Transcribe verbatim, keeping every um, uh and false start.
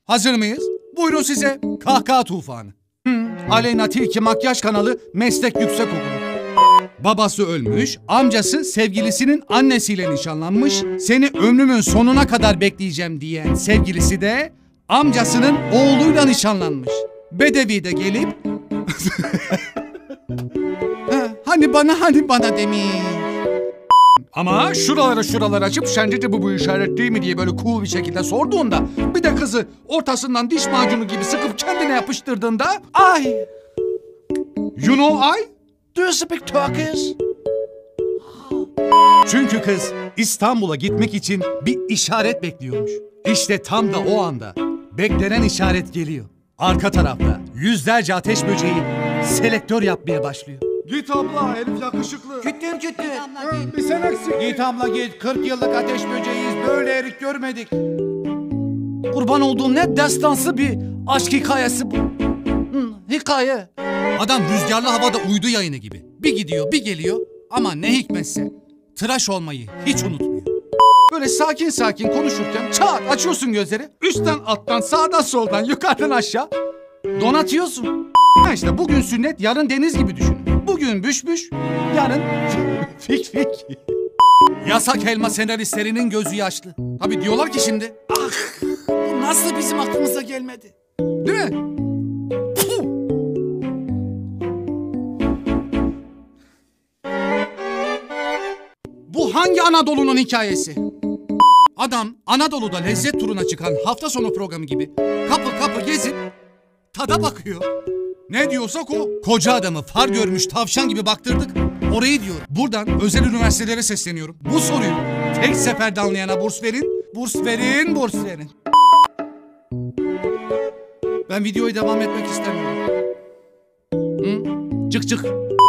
Hazır mıyız? Buyurun size kahkaha tufanı. Hı. Aleyna Tilki Makyaj Kanalı Meslek Yüksekokulu. Babası ölmüş, amcası sevgilisinin annesiyle nişanlanmış, seni ömrümün sonuna kadar bekleyeceğim diyen sevgilisi de amcasının oğluyla nişanlanmış. Bedevi de gelip ha, hani bana hani bana demiş. Ama şuralara şuralara açıp sence de bu bu işaret değil mi diye böyle cool bir şekilde sorduğunda, bir de kızı ortasından diş macunu gibi sıkıp kendine yapıştırdığında, ay, you know I? Do you speak Turkish? Çünkü kız İstanbul'a gitmek için bir işaret bekliyormuş. İşte tam da o anda beklenen işaret geliyor. Arka tarafta yüzlerce ateş böceği selektör yapmaya başlıyor. Git abla, herif yakışıklı. Gittim gittim. Hı, bir sen eksik. Git abla git, kırk yıllık ateş böceğiyiz, böyle erik görmedik. Kurban olduğum ne destansı bir aşk hikayesi bu. Hı, hikaye. Adam rüzgarlı havada uydu yayını gibi. Bir gidiyor bir geliyor ama ne hikmetse tıraş olmayı hiç unutmuyor. Böyle sakin sakin konuşurken çat açıyorsun gözleri. Üstten alttan sağdan soldan yukarıdan aşağı donatıyorsun. Ha işte bugün sünnet yarın deniz gibi düşünün. Bugün büş büş yarın fik fik. Yasak Elma senaristlerinin gözü yaşlı. Tabii diyorlar ki şimdi ah bu nasıl bizim aklımıza gelmedi. Değil mi? Puh! Bu hangi Anadolu'nun hikayesi? Adam Anadolu'da lezzet turuna çıkan hafta sonu programı gibi kapı kapı gezip tada bakıyor. Ne diyorsak o. Koca adamı far görmüş tavşan gibi baktırdık. Orayı diyor. Buradan özel üniversitelere sesleniyorum. Bu soruyu tek seferde anlayana burs verin. Burs verin, burs verin. Ben videoyu devam etmek istemiyorum. Hı? Çık çık.